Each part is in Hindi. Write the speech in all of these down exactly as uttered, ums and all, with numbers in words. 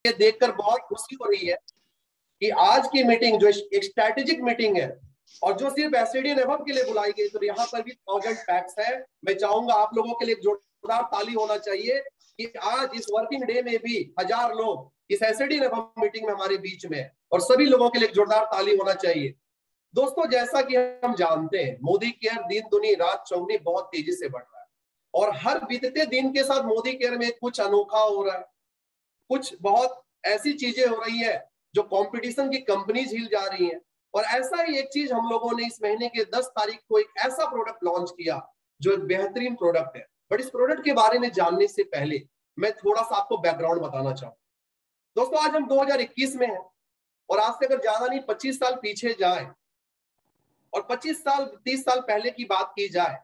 देखकर बहुत खुशी हो रही है कि आज की मीटिंग जो एक स्ट्रैटेजिक मीटिंग है और जो सिर्फ एससीडी एवं के लिए बुलाई गई, तो यहाँ पर भी थाउजेंड पैक्स है। मैं चाहूंगा आप लोगों के लिए जोरदार ताली होना चाहिए कि आज इस वर्किंग डे में भी हजार लोग इस एससीडी एवं मीटिंग में हमारे बीच में, और सभी लोगों के लिए जोरदार ताली होना चाहिए। दोस्तों, जैसा कि हम जानते हैं, मोदी केयर दिन दुनी रात चौगनी बहुत तेजी से बढ़ रहा है और हर बीतते दिन के साथ मोदी केयर में कुछ अनोखा हो रहा है, कुछ बहुत ऐसी चीजें हो रही है जो कंपटीशन की कंपनीज हिल जा रही हैं। और ऐसा ही एक चीज हम लोगों ने इस महीने के दस तारीख को एक ऐसा प्रोडक्ट लॉन्च किया जो एक बेहतरीन प्रोडक्ट है। बट इस प्रोडक्ट के बारे में जानने से पहले मैं थोड़ा सा आपको बैकग्राउंड बताना चाहूँ। दोस्तों, आज हम दो हज़ार इक्कीस में हैं और आज से अगर ज्यादा नहीं पच्चीस साल पीछे जाए और पच्चीस साल तीस साल पहले की बात की जाए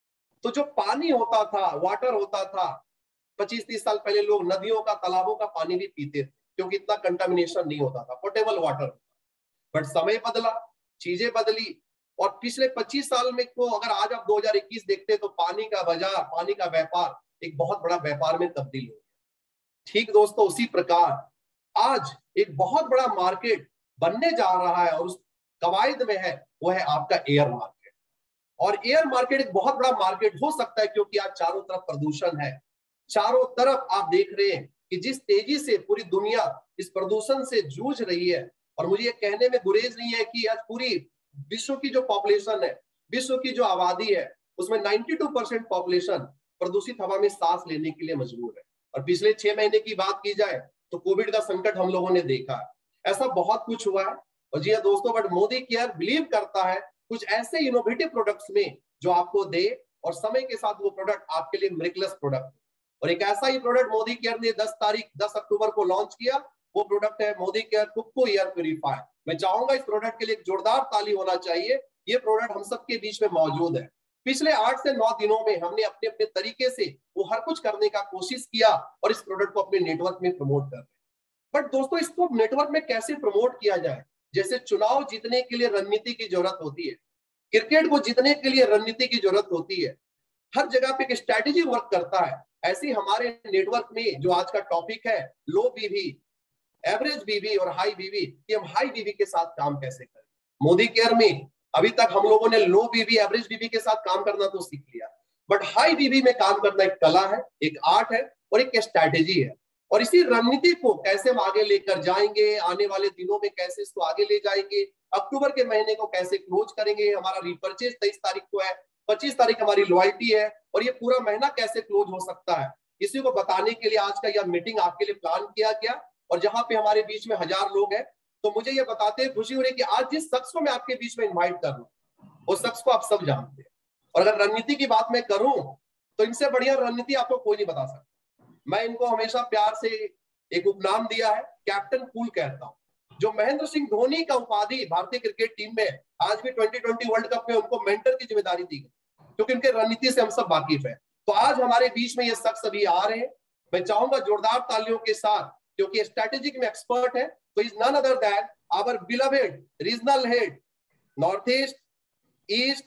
तो जो पानी होता था, वाटर होता था, पच्चीस तीस साल पहले लोग नदियों का, तालाबों का पानी भी पीते थे क्योंकि इतना कंटामिनेशन नहीं होता था, पोर्टेबल वाटर। बट समय बदला, चीजें बदली और पिछले पच्चीस साल में को अगर आज आप दो हज़ार इक्कीस देखते तो पानी का बाजार, पानी का व्यापार एक बहुत बड़ा व्यापार में तब्दील हो गया। ठीक दोस्तों, उसी प्रकार आज एक बहुत बड़ा मार्केट बनने जा रहा है और उस कवायद में है, वो है आपका एयर मार्केट। और एयर मार्केट एक बहुत बड़ा मार्केट हो सकता है क्योंकि आज चारों तरफ प्रदूषण है। चारों तरफ आप देख रहे हैं कि जिस तेजी से पूरी दुनिया इस प्रदूषण से जूझ रही है, और मुझे ये कहने में गुरेज नहीं है कि आज पूरी विश्व की जो पॉपुलेशन है, विश्व की जो आबादी है, उसमें बानवे परसेंट पॉपुलेशन प्रदूषित हवा में सांस लेने के लिए मजबूर है। और पिछले छह महीने की बात की जाए तो कोविड का संकट हम लोगों ने देखा है। ऐसा बहुत कुछ हुआ है। और जी हाँ दोस्तों, बट मोदी केयर बिलीव करता है कुछ ऐसे इनोवेटिव प्रोडक्ट्स में जो आपको दे और समय के साथ वो प्रोडक्ट आपके लिए मिरेकलस प्रोडक्ट। और एक ऐसा ही प्रोडक्ट मोदी केयर ने दस तारीख दस अक्टूबर को लॉन्च किया। वो प्रोडक्ट है मोदी केयर कुक्को एयर प्यूरीफायर। मैं चाहूंगा इस प्रोडक्ट के लिए एक जोरदार ताली होना चाहिए। ये प्रोडक्ट हम सबके बीच में मौजूद है। पिछले आठ से नौ दिनों में हमने अपने अपने तरीके से वो हर कुछ करने का कोशिश किया और इस प्रोडक्ट को अपने नेटवर्क में प्रमोट कर रहे हैं। बट दोस्तों, इसको नेटवर्क में कैसे प्रमोट किया जाए? जैसे चुनाव जीतने के लिए रणनीति की जरूरत होती है, क्रिकेट को जीतने के लिए रणनीति की जरूरत होती है, हर जगह पे एक स्ट्रैटेजी वर्क करता है। ऐसे ही हमारे नेटवर्क में जो आज का टॉपिक है, लो बीवी, एवरेज बीवी और हाई बीवी, कि हम हाई बीवी के साथ काम कैसे करें। मोदी केयर में अभी तक हम लोगों ने लो बीवी, एवरेज बीवी के साथ काम करना तो सीख लिया, बट हाई बीवी में काम करना एक कला है, एक आर्ट है और एक स्ट्रैटेजी है। और इसी रणनीति को कैसे हम आगे लेकर जाएंगे, आने वाले दिनों में कैसे इसको आगे ले जाएंगे, अक्टूबर के महीने को कैसे क्लोज करेंगे, हमारा रिपर्चेज तेईस तारीख को है, पच्चीस तारीख हमारी लॉयल्टी है, और ये पूरा महीना कैसे क्लोज हो सकता है, इसी को बताने के लिए आज का यह मीटिंग आपके लिए प्लान किया गया। और जहां पे हमारे बीच में हजार लोग हैं, तो मुझे ये बताते हैं खुशी हो रही है कि आज जिस शख्स को मैं आपके बीच में इन्वाइट कर रहा हूँ उस शख्स को आप सब जानते हैं। और अगर रणनीति की बात मैं करूं तो इनसे बढ़िया रणनीति आपको कोई नहीं बता सकता। मैं इनको हमेशा प्यार से एक उपनाम दिया है, कैप्टन कूल कहता हूं। जो महेंद्र सिंह धोनी का उपाधि भारतीय क्रिकेट टीम में आज भी ट्वेंटी ट्वेंटी वर्ल्ड कप में उनको मेंटर की जिम्मेदारी दी गई क्योंकि उनके रणनीति से हम सब वाकिफ है। तो आज हमारे बीच में ये शख्स अभी आ रहे हैं। मैं चाहूंगा जोरदार तालियों के साथ, क्योंकि स्ट्रैटेजिक में एक्सपर्ट है, तो is none other than our beloved regional head, north east, east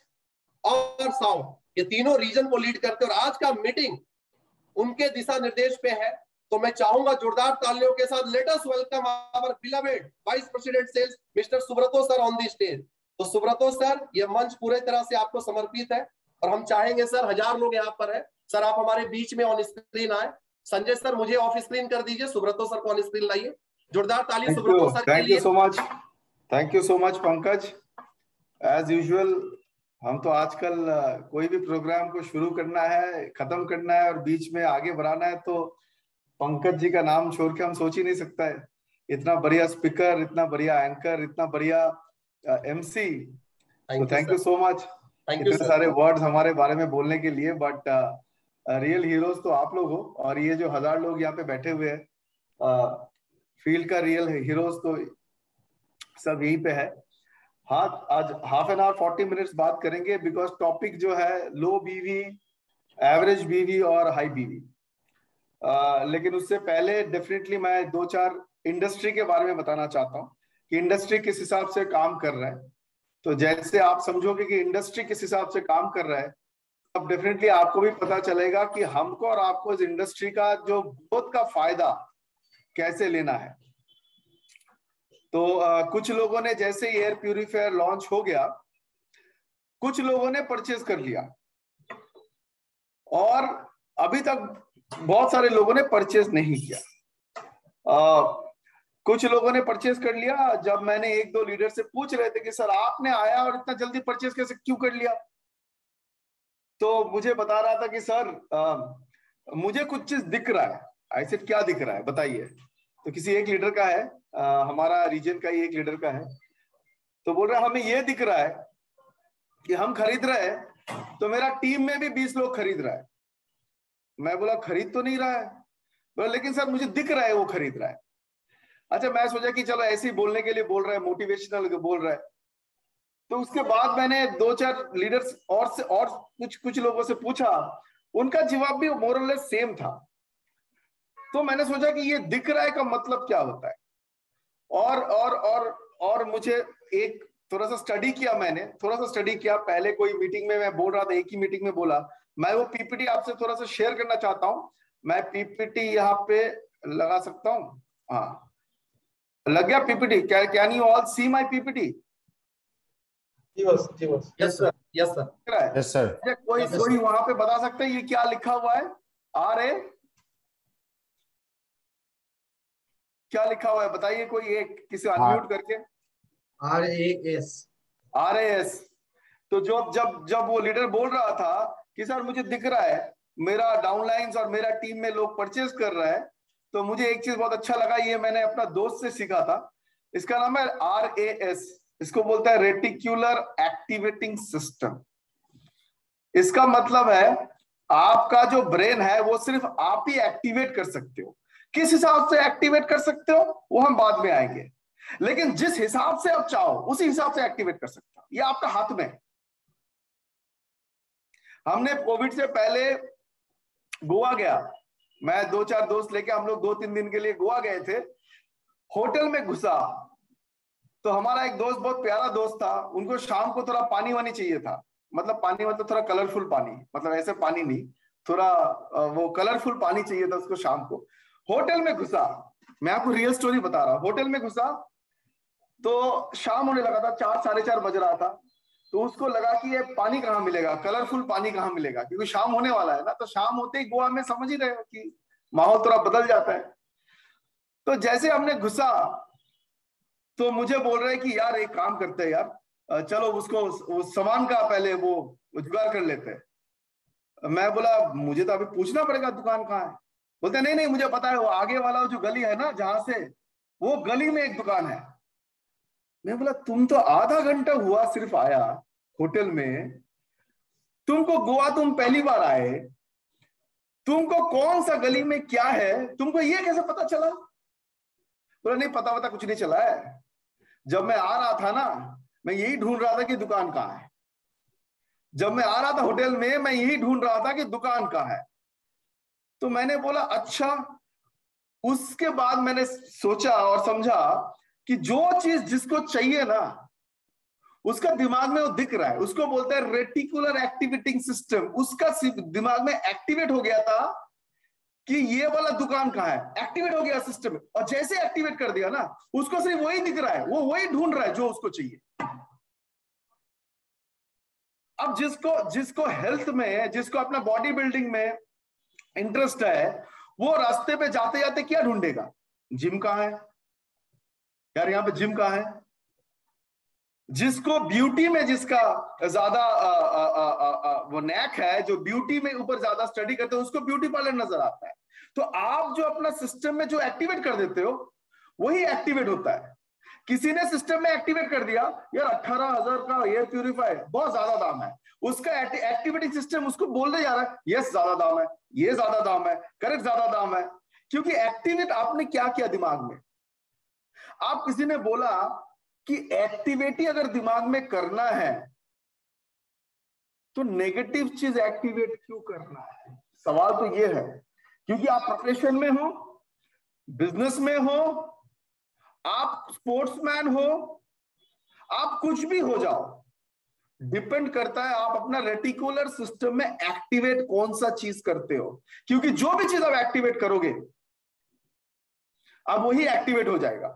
और साउथ, ये तीनों रीजन को लीड करते हैं और आज का मीटिंग उनके दिशा निर्देश पे है। तो मैं चाहूंगा जोरदार तालियों के साथ let us welcome our beloved vice president sales mister Subrato sir on the stage. तो सुब्रतो सर, ये मंच पूरे तरह से आपको समर्पित है और हम चाहेंगे सर, हजार लोग यहाँ पर है सर, आप हमारे बीच में ऑन स्क्रीन आए। संजय सर मुझे ऑफ स्क्रीन कर दीजिए, सुब्रतो सर को ऑन स्क्रीन लाइए। जोरदार ताली सुब्रतो सर के लिए। Thank you so much, thank you so much Pankaj. As usual हम तो आजकल कोई भी प्रोग्राम को शुरू करना है, खत्म करना है और बीच में आगे बढ़ाना है तो पंकज जी का नाम छोड़ के हम सोच ही नहीं सकता है। इतना बढ़िया स्पीकर, इतना बढ़िया एंकर, इतना बढ़िया एमसी, तो थैंक यू सो मच इतने सारे वर्ड्स हमारे बारे में बोलने के लिए। बट रियल हीरोज तो आप लोग हो और ये जो हजार लोग यहाँ पे बैठे हुए हैं, फील्ड का रियल हीरोज तो सब यहीं पे है। हाँ, आज half an hour forty minutes बात करेंगे बिकॉज टॉपिक जो है लो बीवी, एवरेज बीवी और हाई बीवी। लेकिन उससे पहले डेफिनेटली मैं दो चार इंडस्ट्री के बारे में बताना चाहता हूँ कि इंडस्ट्री किस हिसाब से काम कर रहा है। तो जैसे आप समझोगे कि इंडस्ट्री किस हिसाब से काम कर रहा है, अब डेफिनेटली आपको भी पता चलेगा कि हमको और आपको इस इंडस्ट्री का जो ग्रोथ का फायदा कैसे लेना है। तो आ, कुछ लोगों ने जैसे ही एयर प्यूरिफायर लॉन्च हो गया, कुछ लोगों ने परचेज कर लिया और अभी तक बहुत सारे लोगों ने परचेज नहीं किया। आ, कुछ लोगों ने परचेज कर लिया। जब मैंने एक दो लीडर से पूछ रहे थे कि सर आपने आया और इतना जल्दी परचेज कैसे क्यों कर लिया, तो मुझे बता रहा था कि सर आ, मुझे कुछ चीज दिख रहा है। ऐसे क्या दिख रहा है बताइए। तो किसी एक लीडर का है, आ, हमारा रीजन का ही एक लीडर का है, तो बोल रहा है हमें ये दिख रहा है कि हम खरीद रहे हैं तो मेरा टीम में भी बीस लोग खरीद रहा है। मैं बोला खरीद तो नहीं रहा है, बोला लेकिन सर मुझे दिख रहा है वो खरीद रहा है। अच्छा, मैं सोचा कि चलो ऐसे ही बोलने के लिए बोल रहा है, मोटिवेशनल बोल रहा है। तो उसके बाद मैंने दो चार लीडर्स और से और कुछ कुछ लोगों से पूछा, उनका जवाब भी मोर और लेस सेम था। तो मैंने सोचा कि ये दिख रहा है का मतलब क्या होता है। और और और और मुझे एक थोड़ा सा स्टडी किया, मैंने थोड़ा सा स्टडी किया। पहले कोई मीटिंग में मैं बोल रहा था, एक ही मीटिंग में बोला। मैं वो पीपीटी आपसे थोड़ा सा शेयर करना चाहता हूं। मैं पीपीटी यहाँ पे लगा सकता हूँ। हाँ, लग गया पीपीटी? क्या can you all see my PPT? जी बस, जी बस। Yes sir, yes sir, yes sir. कोई कोई वहां पे बता सकते हैं ये क्या लिखा हुआ है? आर ए क्या लिखा हुआ है बताइए कोई एक, किसी अनम्यूट करके। R A S, R A S. तो जो जब जब वो लीडर बोल रहा था कि सर मुझे दिख रहा है मेरा डाउनलाइंस और मेरा टीम में लोग परचेज कर रहा है, तो मुझे एक चीज बहुत अच्छा लगा, ये मैंने अपना दोस्त से सीखा था। इसका नाम है आर ए एस। इसको बोलता है रेटिकुलर एक्टिवेटिंग सिस्टम। इसका मतलब है आपका जो ब्रेन है वो सिर्फ आप ही एक्टिवेट कर सकते हो। किस हिसाब से एक्टिवेट कर सकते हो वो हम बाद में आएंगे, लेकिन जिस हिसाब से आप चाहो उसी हिसाब से एक्टिवेट कर सकते हो। ये आपका हाथ में है। हमने कोविड से पहले गोवा गया, मैं दो चार दोस्त लेके हम लोग दो तीन दिन के लिए गोवा गए थे। होटल में घुसा तो हमारा एक दोस्त, बहुत प्यारा दोस्त था, उनको शाम को थोड़ा पानी वानी चाहिए था। मतलब पानी मतलब थोड़ा कलरफुल पानी, मतलब ऐसे पानी नहीं, थोड़ा वो कलरफुल पानी चाहिए था उसको शाम को। होटल में घुसा, मैं आपको रियल स्टोरी बता रहा हूं। होटल में घुसा तो शाम होने लगा था, चार साढ़े चार बज रहा था। तो उसको लगा कि ये पानी कहाँ मिलेगा, कलरफुल पानी कहाँ मिलेगा, क्योंकि शाम होने वाला है ना। तो शाम होते ही गोवा में समझ ही रहे हो कि माहौल थोड़ा बदल जाता है। तो जैसे हमने घुसा तो मुझे बोल रहे कि यार एक काम करते हैं यार, चलो उसको उस सामान का पहले वो जुगाड़ कर लेते हैं। मैं बोला मुझे तो अभी पूछना पड़ेगा दुकान कहाँ है। बोलते नहीं नहीं मुझे पता है, वो आगे वाला जो गली है ना जहां से, वो गली में एक दुकान है। मैं बोला तुम तो आधा घंटा हुआ सिर्फ आया होटल में, तुमको गोवा तुम पहली बार आए, तुमको कौन सा गली में क्या है तुमको ये कैसे पता चला? बोला नहीं पता पता कुछ नहीं चला है, जब मैं आ रहा था ना मैं यही ढूंढ रहा था कि दुकान कहाँ है। जब मैं आ रहा था होटल में मैं यही ढूंढ रहा था कि दुकान कहाँ है। तो मैंने बोला अच्छा। उसके बाद मैंने सोचा और समझा कि जो चीज जिसको चाहिए ना उसका दिमाग में वो दिख रहा है, उसको बोलते हैं रेटिकुलर एक्टिवेटिंग सिस्टम। उसका दिमाग में एक्टिवेट हो गया था कि ये वाला दुकान कहाँ है, एक्टिवेट हो गया सिस्टम। और जैसे एक्टिवेट कर दिया ना उसको सिर्फ वही दिख रहा है, वो वही ढूंढ रहा है जो उसको चाहिए। अब जिसको जिसको हेल्थ में, जिसको अपना बॉडी बिल्डिंग में इंटरेस्ट है, वो रास्ते पे जाते जाते क्या ढूंढेगा? जिम कहाँ है यार, यहाँ पे जिम कहाँ है। जिसको ब्यूटी में, जिसका ज्यादा वो नैक है, जो ब्यूटी में ऊपर ज्यादा स्टडी करते हैं, उसको ब्यूटी पार्लर नजर आता है। तो आप जो अपना सिस्टम में जो एक्टिवेट कर देते हो वही एक्टिवेट होता है। किसी ने सिस्टम में एक्टिवेट कर दिया यार अठारह हजार का एयर प्यूरिफायर बहुत ज्यादा दाम है, उसका एक्टिवेटिंग सिस्टम उसको बोलने जा रहा है यस ज्यादा दाम है, ये ज्यादा दाम है, करेक्ट ज्यादा दाम है। क्योंकि एक्टिवेट आपने क्या किया दिमाग में? आप किसी ने बोला कि एक्टिविटी अगर दिमाग में करना है तो नेगेटिव चीज एक्टिवेट क्यों करना है? सवाल तो ये है, क्योंकि आप प्रोफेशन में हो, बिजनेस में हो, आप स्पोर्ट्समैन हो, आप कुछ भी हो जाओ, डिपेंड करता है आप अपना रेटिकुलर सिस्टम में एक्टिवेट कौन सा चीज करते हो। क्योंकि जो भी चीज आप एक्टिवेट करोगे अब वही एक्टिवेट हो जाएगा।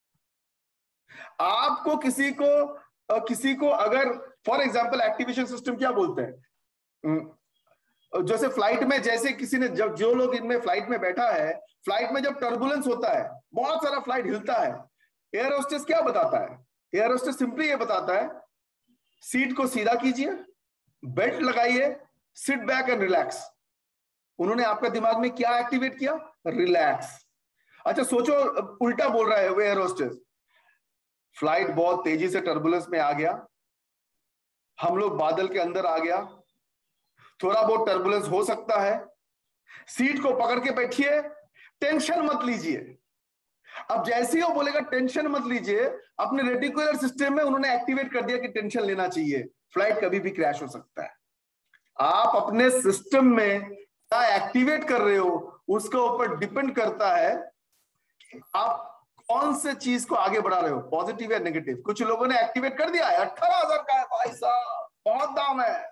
आपको किसी को किसी को अगर फॉर एग्जांपल एक्टिवेशन सिस्टम क्या बोलते हैं, जैसे फ्लाइट में, जैसे किसी ने जब जो लोग इनमें फ्लाइट में बैठा है, फ्लाइट में जब टर्बुलेंस होता है, बहुत सारा फ्लाइट हिलता है, एयर होस्टेस क्या बताता है? एयर होस्टेस सिंपली ये बताता है सीट को सीधा कीजिए, बेल्ट लगाइए, सिट बैक एंड रिलैक्स। उन्होंने आपका दिमाग में क्या एक्टिवेट किया? रिलैक्स। अच्छा सोचो उल्टा बोल रहा है वो एयर होस्टेस, फ्लाइट बहुत तेजी से टर्बुलेंस में आ गया, हम लोग बादल के अंदर आ गया, थोड़ा बहुत टर्बुलेंस हो सकता है, सीट को पकड़ के बैठिए, टेंशन मत लीजिए। अब जैसे ही वो बोलेगा टेंशन मत लीजिए, अपने रेटिकुलर सिस्टम में उन्होंने एक्टिवेट कर दिया कि टेंशन लेना चाहिए, फ्लाइट कभी भी क्रैश हो सकता है। आप अपने सिस्टम में क्या एक्टिवेट कर रहे हो उसके ऊपर डिपेंड करता है कि आप कौन से चीज को आगे बढ़ा रहे हो, पॉजिटिव या नेगेटिव। कुछ लोगों ने एक्टिवेट कर दिया है, अठारह हजार का है भाई साहब, बहुत दाम है।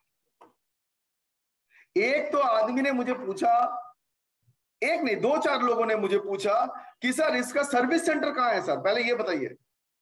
एक तो आदमी ने मुझे पूछा, एक नहीं दो चार लोगों ने मुझे पूछा कि सर इसका सर्विस सेंटर कहां है सर, पहले ये बताइए।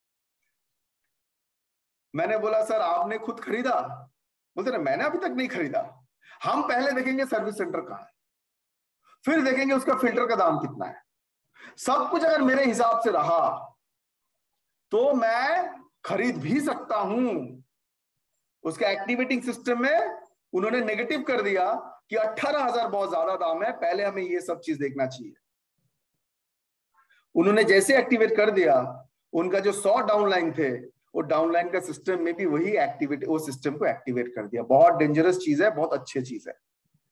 मैंने बोला सर आपने खुद खरीदा? बोलते ना मैंने अभी तक नहीं खरीदा। हम पहले देखेंगे सर्विस सेंटर कहां है, फिर देखेंगे उसका फिल्टर का दाम कितना है। सब कुछ अगर मेरे हिसाब से रहा तो मैं खरीद भी सकता हूं। उसका एक्टिवेटिंग सिस्टम में उन्होंने नेगेटिव कर दिया कि अठारह हजार बहुत ज्यादा दाम है, पहले हमें ये सब चीज देखना चाहिए। उन्होंने जैसे एक्टिवेट कर दिया, उनका जो सौ डाउनलाइन थे वो डाउनलाइन का सिस्टम में भी वही एक्टिवेट, वो सिस्टम को एक्टिवेट कर दिया। बहुत डेंजरस चीज है, बहुत अच्छी चीज है।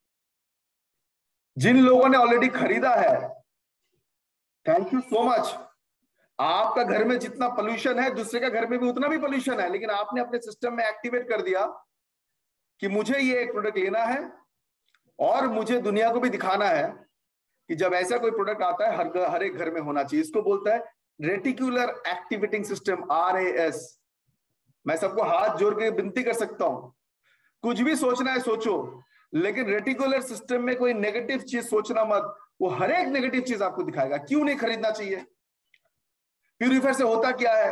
जिन लोगों ने ऑलरेडी खरीदा है, थैंक यू सो मच। आपका घर में जितना पोल्यूशन है, दूसरे का घर में भी उतना भी पोल्यूशन है, लेकिन आपने अपने सिस्टम में एक्टिवेट कर दिया कि मुझे ये एक प्रोडक्ट लेना है और मुझे दुनिया को भी दिखाना है कि जब ऐसा कोई प्रोडक्ट आता है हर हर एक घर में होना चाहिए। इसको बोलता है reticular activating system, R A S. मैं सबको हाथ जोड़ के विनती कर सकता हूं, कुछ भी सोचना है सोचो, लेकिन रेटिकुलर सिस्टम में कोई नेगेटिव चीज सोचना मत, वो हर एक नेगेटिव चीज आपको दिखाएगा। क्यों नहीं खरीदना चाहिए? प्यूरिफायर से होता क्या है?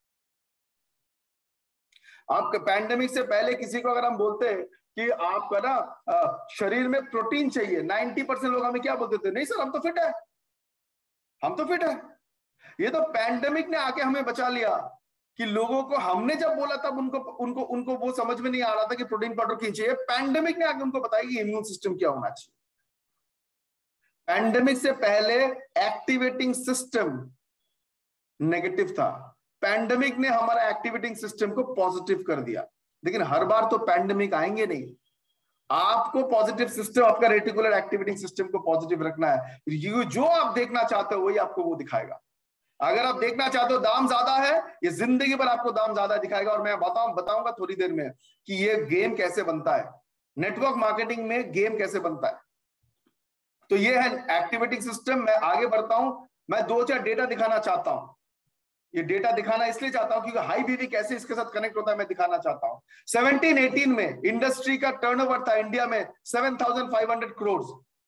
आपके पैंडेमिक से पहले किसी को अगर हम बोलते हैं कि आपका ना शरीर में प्रोटीन चाहिए, नब्बे परसेंट लोग हमें क्या बोलते थे? नहीं सर हम तो फिट है, हम तो फिट है। ये तो पैंडेमिक ने आके हमें बचा लिया कि लोगों को हमने जब बोला तब उनको उनको उनको वो समझ में नहीं आ रहा था कि प्रोटीन पाउडर क्यों चाहिए। पैंडेमिक ने आके उनको बताया कि इम्यून सिस्टम क्या होना चाहिए। पैंडेमिक से पहले एक्टिवेटिंग सिस्टम नेगेटिव था, पैंडेमिक ने हमारा एक्टिवेटिंग सिस्टम को पॉजिटिव कर दिया। लेकिन हर बार तो पैंडेमिक आएंगे नहीं, आपको पॉजिटिव सिस्टम, आपका रेटिकुलर एक्टिवेटिंग सिस्टम को पॉजिटिव रखना है। जो आप देखना चाहते हो वही आपको वो दिखाएगा। अगर आप देखना चाहते हो दाम ज्यादा है, ये जिंदगी भर आपको दाम ज्यादा दिखाएगा। और मैं बताऊं बताऊंगा थोड़ी देर में कि ये गेम कैसे बनता है, नेटवर्क मार्केटिंग में गेम कैसे बनता है। तो ये है एक्टिवेटिंग सिस्टम। मैं आगे बढ़ता हूं, मैं दो चार डेटा दिखाना चाहता हूं। ये डेटा दिखाना इसलिए चाहता हूं क्योंकि हाई बीवी कैसे इसके साथ कनेक्ट होता है मैं दिखाना चाहता हूं। सेवनटीन एटीन में इंडस्ट्री का टर्नओवर था इंडिया में seven thousand five hundred crore.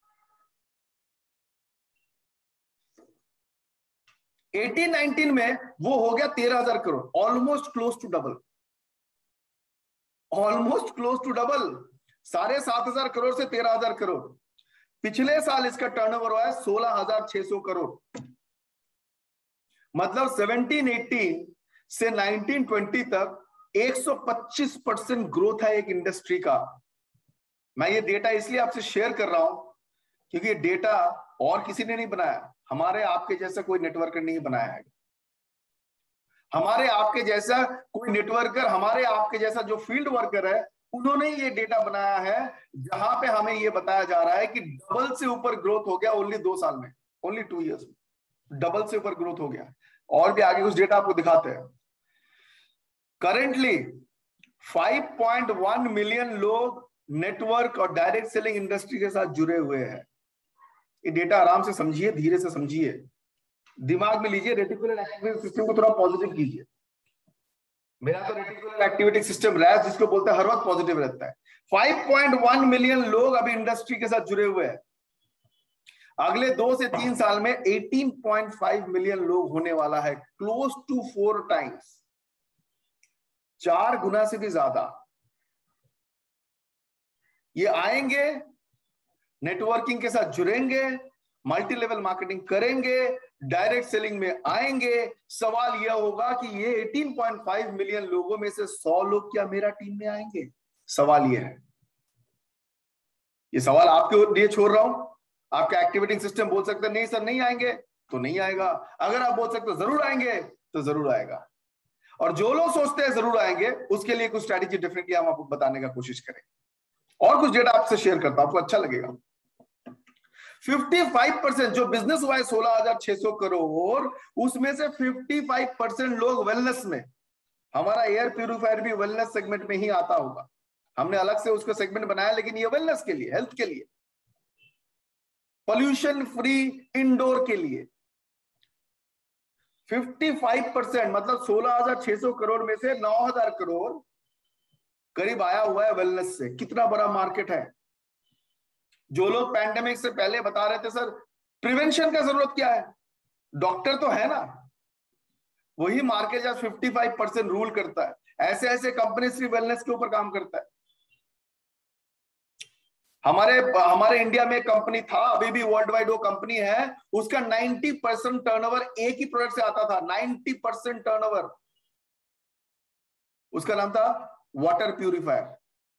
Eighteen nineteen में वो हो गया तेरह हजार crore, almost close to double, almost close to double. साढ़े सात हजार करोड़ से तेरह हजार करोड़। पिछले साल इसका टर्नओवर हुआ है सोलह हजार छह सौ करोड़। मतलब सेवनटीन एटीन से नाइनटीन ट्वेंटी तक एक सौ पच्चीस परसेंट ग्रोथ है एक इंडस्ट्री का। मैं ये डेटा इसलिए आपसे शेयर कर रहा हूं क्योंकि ये डेटा और किसी ने नहीं बनाया, हमारे आपके जैसा कोई नेटवर्कर नहीं बनाया है। हमारे आपके जैसा कोई नेटवर्कर, हमारे आपके जैसा जो फील्ड वर्कर है, उन्होंने ये डेटा बनाया है जहां पे हमें ये बताया जा रहा है कि डबल से ऊपर ग्रोथ हो गया ओनली दो साल में, ओनली टू इयर्स में डबल से ऊपर ग्रोथ हो गया। और भी आगे कुछ डेटा आपको दिखाते हैं। Currently five point one million लोग नेटवर्क और डायरेक्ट सेलिंग इंडस्ट्री के साथ जुड़े हुए हैं। ये डेटा आराम से समझिए, धीरे से समझिए, दिमाग में लीजिए, रेटिकुलर एक्टिवेटिंग सिस्टम को थोड़ा पॉजिटिव कीजिए। मेरा तो रेटिकुलर एक्टिवेटिंग सिस्टम रैस जिसको बोलते हैं हर वक्त पॉजिटिव रहता है। फाइव पॉइंट वन मिलियन लोग अभी इंडस्ट्री के साथ जुड़े हुए हैं। अगले दो से तीन साल में अठारह पॉइंट पाँच मिलियन लोग होने वाला है, क्लोज टू फोर टाइम्स, चार गुना से भी ज्यादा। ये आएंगे, नेटवर्किंग के साथ जुड़ेंगे, मल्टी लेवल मार्केटिंग करेंगे, डायरेक्ट सेलिंग में आएंगे। सवाल यह होगा कि ये अठारह पॉइंट पाँच मिलियन लोगों में से सौ लोग क्या मेरा टीम में आएंगे? सवाल यह है। ये सवाल आपके लिए छोड़ रहा हूं। आपका एक्टिवेटिंग सिस्टम बोल सकते हैं नहीं सर नहीं आएंगे, तो नहीं आएगा। अगर आप बोल सकते हो जरूर आएंगे, तो जरूर आएगा। और जो लोग सोचते हैं जरूर आएंगे, उसके लिए कुछ स्ट्रैटेजी डिफरेंटली हम आपको बताने का कोशिश करेंगे। और कुछ डेटा आपसे शेयर करता हूं, आपको अच्छा लगेगा। पचपन परसेंट जो बिजनेस हुआ है सोलह हजार छह सौ करोड़, उसमें से पचपन परसेंट लोग वेलनेस में, हमारा एयर प्यूरिफायर भी वेलनेस सेगमेंट में ही आता होगा। हमने अलग से उसका सेगमेंट बनाया, लेकिन ये वेलनेस के लिए, हेल्थ के लिए, पॉल्यूशन फ्री इंडोर के लिए। पचपन परसेंट मतलब सोलह हजार छह सौ करोड़ में से नौ हजार करोड़ करीब आया हुआ है वेलनेस से। कितना बड़ा मार्केट है। जो लोग पैंडेमिक से पहले बता रहे थे सर प्रिवेंशन का जरूरत क्या है, डॉक्टर तो है ना, वही मार्केट आज पचपन परसेंट रूल करता है। ऐसे ऐसे कंपनी सिर्फ वेलनेस के ऊपर काम करता है। हमारे हमारे इंडिया में कंपनी था, अभी भी वर्ल्ड वाइड वो कंपनी है, उसका नब्बे परसेंट टर्नओवर एक ही प्रोडक्ट से आता था। नब्बे परसेंट टर्नओवर, उसका नाम था वाटर प्यूरिफायर।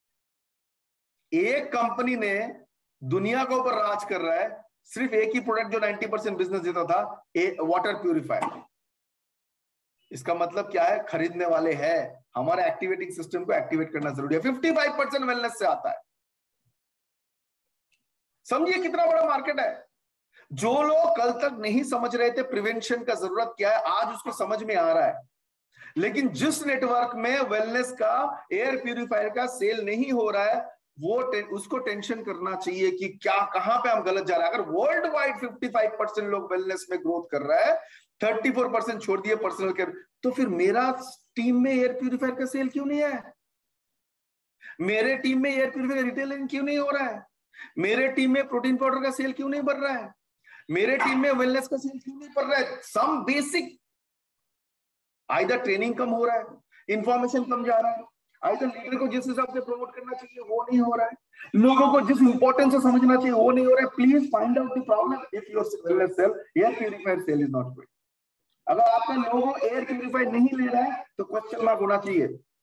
एक कंपनी ने दुनिया के ऊपर राज कर रहा है, सिर्फ एक ही प्रोडक्ट जो नब्बे परसेंट बिजनेस देता था, वाटर प्यूरिफायर। इसका मतलब क्या है, खरीदने वाले हैं। हमारे एक्टिवेटिंग सिस्टम को एक्टिवेट करना जरूरी है। पचपन परसेंट वेलनेस से आता है। समझिए कितना बड़ा मार्केट है। जो लोग कल तक नहीं समझ रहे थे प्रिवेंशन का जरूरत क्या है, आज उसको समझ में आ रहा है। लेकिन जिस नेटवर्क में वेलनेस का, एयर प्यूरिफायर का सेल नहीं हो रहा है, वो टे, उसको टेंशन करना चाहिए कि क्या, कहां पे हम गलत जा रहे हैं। अगर वर्ल्ड वाइड पचपन परसेंट लोग वेलनेस में ग्रोथ कर रहा है, चौंतीस परसेंट छोड़ दिए पर्सनल केयर, तो फिर मेरा टीम में एयर प्यूरिफायर का सेल क्यों नहीं है? मेरे टीम में एयर प्यूरिफायर रिटेल क्यों नहीं हो रहा है? मेरे टीम में प्रोटीन पाउडर का सेल क्यों नहीं बढ़ रहा है? मेरे टीम में वेलनेस का सेल क्यों नहीं बढ़ रहा है? सम बेसिक, आइदर ट्रेनिंग कम हो रहा है, इंफॉर्मेशन कम जा रहा है, आइदर लीडर को जिस हिसाब से प्रमोट करना चाहिए वो नहीं हो रहा है, लोगों को जिस इंपॉर्टेंस से समझना चाहिए वो नहीं हो रहा है। Please find out the problem if your wellness sale, air purifier sale is not going. अगर आपका लोगो एयर प्यूरिफायर नहीं ले रहा है तो क्वेश्चन मार्क होना चाहिए,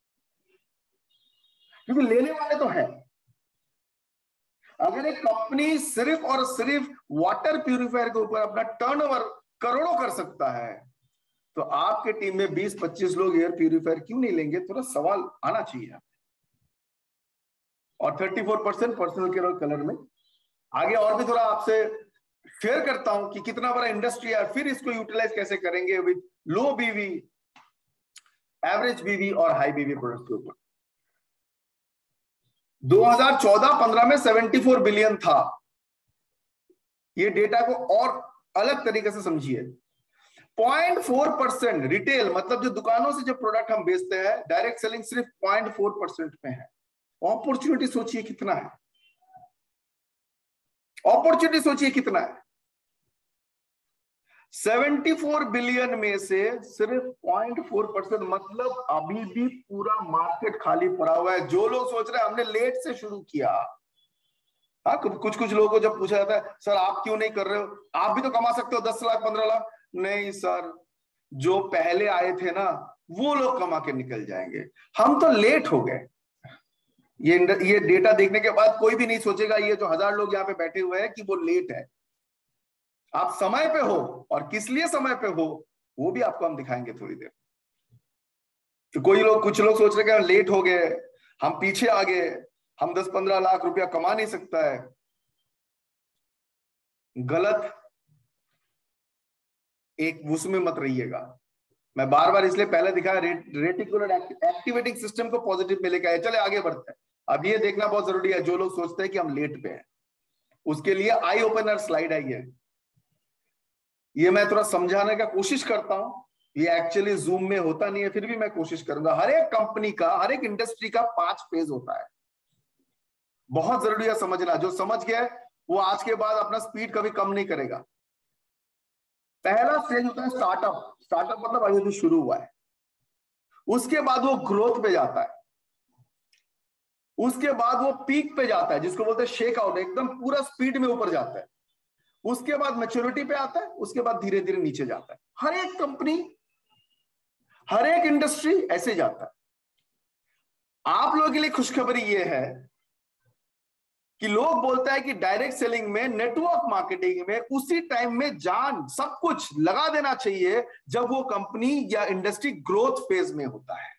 क्योंकि लेने वाले तो है। अगर एक कंपनी सिर्फ और सिर्फ वाटर प्यूरिफायर के ऊपर अपना टर्नओवर करोड़ों कर सकता है, तो आपके टीम में बीस पच्चीस लोग एयर प्यूरिफायर क्यों नहीं लेंगे? थोड़ा सवाल आना चाहिए। और चौंतीस परसेंट पर्सनल केयर और कलर में। आगे और भी थोड़ा आपसे शेयर करता हूं कि कितना बड़ा इंडस्ट्री है, फिर इसको यूटिलाइज कैसे करेंगे विद लो बीवी, एवरेज बीवी और हाई बीवी प्रोडक्ट के ऊपर। दो हज़ार चौदह पंद्रह में चौहत्तर बिलियन था। ये डेटा को और अलग तरीके से समझिए। पॉइंट फोर परसेंट रिटेल, मतलब जो दुकानों से जो प्रोडक्ट हम बेचते हैं, डायरेक्ट सेलिंग सिर्फ पॉइंट फोर परसेंट में है। अपॉर्चुनिटी सोचिए कितना है, अपॉर्चुनिटी सोचिए कितना है। चौहत्तर बिलियन में से सिर्फ पॉइंट फोर परसेंट, मतलब अभी भी पूरा मार्केट खाली पड़ा हुआ है। जो लोग सोच रहे हैं हमने लेट से शुरू किया, हाँ, कुछ कुछ लोगों को जब पूछा जाता है सर आप क्यों नहीं कर रहे हो, आप भी तो कमा सकते हो दस लाख पंद्रह लाख। नहीं सर, जो पहले आए थे ना वो लोग कमा के निकल जाएंगे, हम तो लेट हो गए। ये ये डेटा देखने के बाद कोई भी नहीं सोचेगा, ये जो हजार लोग यहाँ पे बैठे हुए हैं, कि वो लेट है। आप समय पे हो, और किस लिए समय पे हो वो भी आपको हम दिखाएंगे थोड़ी देर। तो कोई लोग, कुछ लोग सोच रहे हैं लेट हो गए, हम पीछे आ गए, हम दस पंद्रह लाख रुपया कमा नहीं सकता है। गलत, एक उसमें मत रहिएगा। मैं बार बार इसलिए पहले दिखाया, रेटिकुलर एक्टिवेटिंग सिस्टम को पॉजिटिव में लेकर आए। चले आगे बढ़ते हैं। अब ये देखना बहुत जरूरी है, जो लोग सोचते हैं कि हम लेट पे हैं, उसके लिए आई ओपनर स्लाइड आई है। ये मैं थोड़ा समझाने का कोशिश करता हूं, ये एक्चुअली जूम में होता नहीं है, फिर भी मैं कोशिश करूंगा। हर एक कंपनी का, हर एक इंडस्ट्री का पांच फेज होता है। बहुत जरूरी है समझना। जो समझ गया वो आज के बाद अपना स्पीड कभी कम नहीं करेगा। पहला स्टेज होता है स्टार्टअप। स्टार्टअप मतलब अभी अभी शुरू हुआ है। उसके बाद वो ग्रोथ पे जाता है, उसके बाद वो पीक पे जाता है जिसको बोलते हैं शेक आउट, एकदम पूरा स्पीड में ऊपर जाता है। उसके बाद मैच्योरिटी पे आता है, उसके बाद धीरे धीरे नीचे जाता है। हर एक कंपनी, हर एक इंडस्ट्री ऐसे जाता है। आप लोगों के लिए खुशखबरी ये है कि लोग बोलते हैं कि डायरेक्ट सेलिंग में, नेटवर्क मार्केटिंग में उसी टाइम में जान सब कुछ लगा देना चाहिए जब वो कंपनी या इंडस्ट्री ग्रोथ फेज में होता है।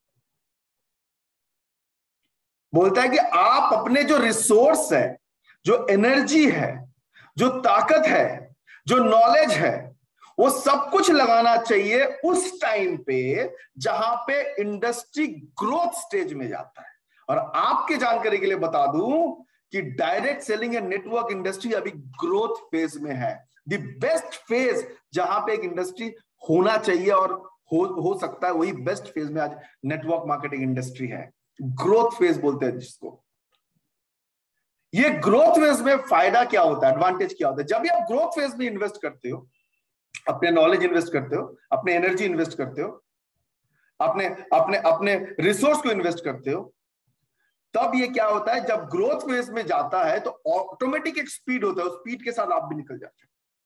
बोलता है कि आप अपने जो रिसोर्स है, जो एनर्जी है, जो ताकत है, जो नॉलेज है, वो सब कुछ लगाना चाहिए उस टाइम पे जहां पे इंडस्ट्री ग्रोथ स्टेज में जाता है। और आपके जानकारी के लिए बता दूं कि direct selling and network industry अभी ग्रोथ फेज में है। द बेस्ट फेज जहां पे एक इंडस्ट्री होना चाहिए और हो हो सकता है, वही बेस्ट फेज में आज नेटवर्क मार्केटिंग इंडस्ट्री है। ग्रोथ फेज बोलते हैं जिसको। ये ग्रोथ फेज में फायदा क्या होता है, एडवांटेज क्या होता है? जब भी आप ग्रोथ फेज में इन्वेस्ट करते हो, अपने नॉलेज इन्वेस्ट करते हो, अपने एनर्जी इन्वेस्ट करते हो, अपने अपने अपने रिसोर्स को इन्वेस्ट करते हो, तब ये क्या होता है, जब ग्रोथ फेज में जाता है तो ऑटोमेटिक एक स्पीड होता है, उस स्पीड के साथ आप भी निकल जाते हैं।